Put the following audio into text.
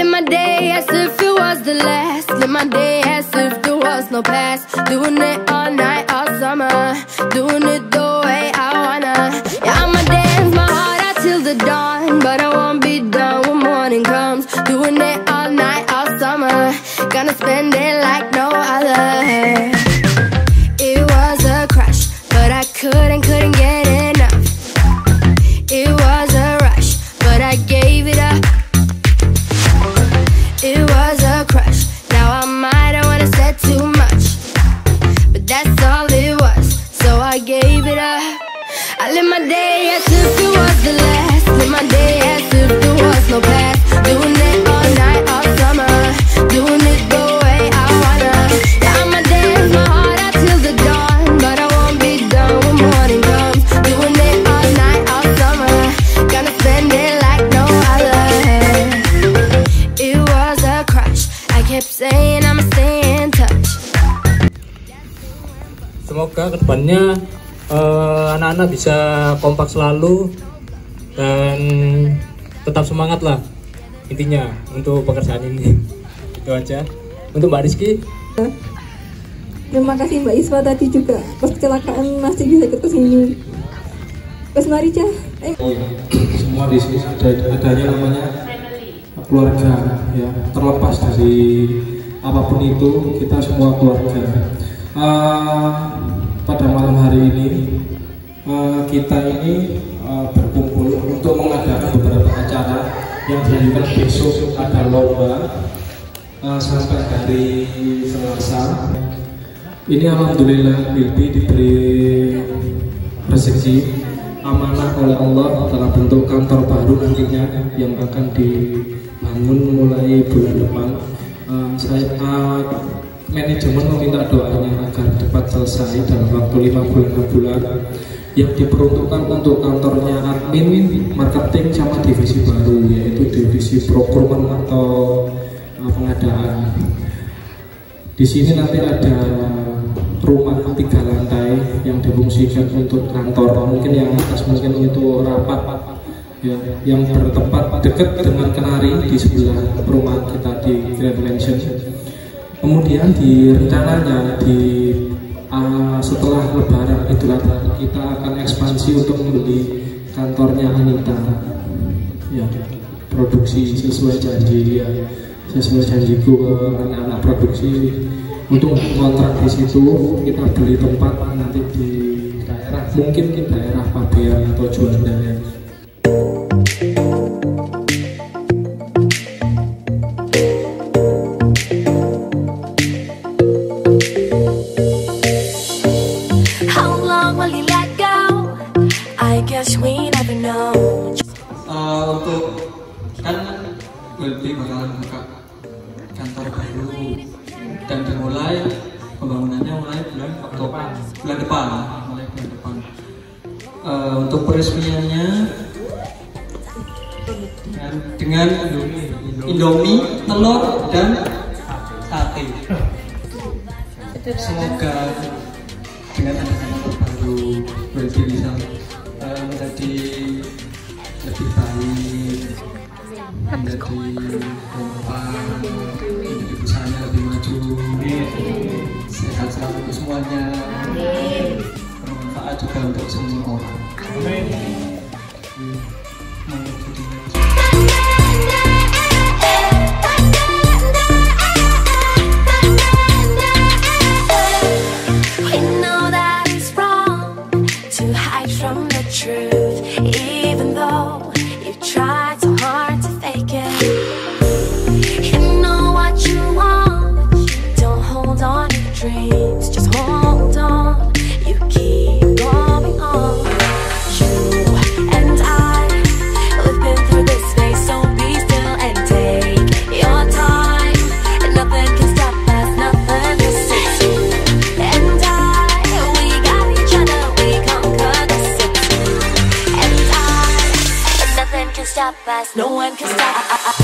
live my day as if it was the last. Live my day as if there was no past. Doing it all night, all summer. Doing it the way I wanna. Yeah, I'ma dance my heart out till the dawn, but I won't be done when morning comes. Doing it all night, all summer. Gonna spend it like no other. It was a crush, but I couldn't get enough. It was a rush, but I gave it up. It was a crush, now I might have wanna said too much, but that's all it was, so I gave it up. I live my day as if it was the last. Live my day as if there was no past. Doing it all night, all summer. Doing it the way I wanna. Yeah, I'ma dance my heart out till the dawn, but I won't be done when morning comes. Doing it all night, all summer. Gonna spend it like no other. It was a crush, I kept saying I'ma stay in touch. Semoga kedepannya anak-anak bisa kompak selalu dan tetap semangat lah intinya untuk pekerjaan ini. Itu aja untuk Mbak Rizky. Terima kasih Mbak Iswa tadi juga pas kecelakaan masih bisa ikut kesini. Terus mari Cah. Semua di sini adanya namanya keluarga ya, terlepas dari apapun itu kita semua keluarga. Pada malam hari ini kita ini berkumpul untuk mengadakan beberapa acara yang dilanjutkan besok. Ada lomba sampai hari Selasa. Ini alhamdulillah Bilbi diberi rezeki amanah oleh Allah dalam bentuk kantor baru nantinya yang akan dibangun mulai bulan depan. Manajemen meminta doanya agar cepat selesai dalam waktu 5 bulan yang diperuntukkan untuk kantornya admin, marketing, sama divisi baru, yaitu divisi procurement atau pengadaan. Di sini nanti ada rumah 3 lantai yang difungsikan untuk kantor, mungkin yang atas mungkin untuk rapat ya, yang bertempat dekat dengan Kenari di sebelah rumah kita di Grand Mansion. Kemudian di rencananya setelah Lebaran Idul Adha kita akan ekspansi untuk membeli kantornya Anita ya, produksi sesuai janji ya, sesuai janjiku ke anak-anak produksi untuk kontrak di situ. Kita beli tempat nanti di daerah, mungkin di daerah Pabean atau Juanda ya. Untuk kan Bilbi bakalan buka kantor baru dan dimulai pembangunannya mulai bulan Oktober, bulan depan. Untuk peresmiannya dengan Indomie, telur dan sate. Semoga dengan adanya kantor baru Bilbi bisa menjadi lebih baik, menjadi kompak, menjadi usahanya lebih maju, sehat selalu untuk semuanya, bermanfaat juga untuk semua orang. Even though you tried so hard to fake it, you know what you want. Don't hold on to your dreams, just hold on. You keep going on. You and I, we've been through this phase, so be still and take your time. And nothing can stop us, nothing can save you and I. We got each other, we conquer the city. Stop us, no one can stop us.